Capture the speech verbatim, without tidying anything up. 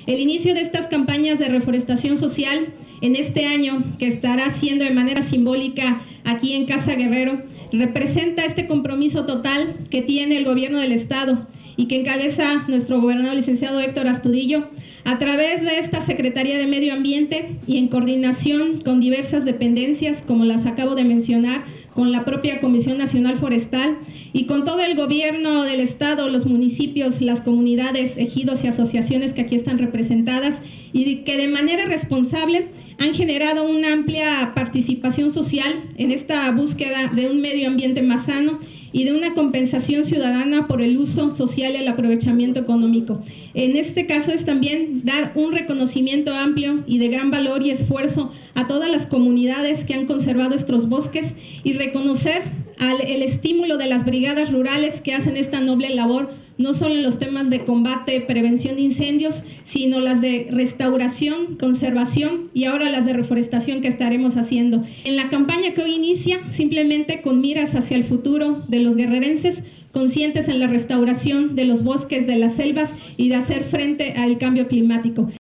El inicio de estas campañas de reforestación social en este año, que estará siendo de manera simbólica aquí en Casa Guerrero, representa este compromiso total que tiene el gobierno del estado y que encabeza nuestro gobernador licenciado Héctor Astudillo a través de esta Secretaría de Medio Ambiente y en coordinación con diversas dependencias, como las acabo de mencionar, con la propia Comisión Nacional Forestal y con todo el gobierno del estado, los municipios, las comunidades, ejidos y asociaciones que aquí están representadas y que de manera responsable han generado una amplia participación social en esta búsqueda de un medio ambiente más sano y de una compensación ciudadana por el uso social y el aprovechamiento económico. En este caso es también dar un reconocimiento amplio y de gran valor y esfuerzo a todas las comunidades que han conservado estos bosques y reconocer al, el estímulo de las brigadas rurales que hacen esta noble labor, no solo en los temas de combate, prevención de incendios, sino las de restauración, conservación y ahora las de reforestación que estaremos haciendo. En la campaña que hoy inicia, simplemente con miras hacia el futuro de los guerrerenses, conscientes en la restauración de los bosques, de las selvas y de hacer frente al cambio climático.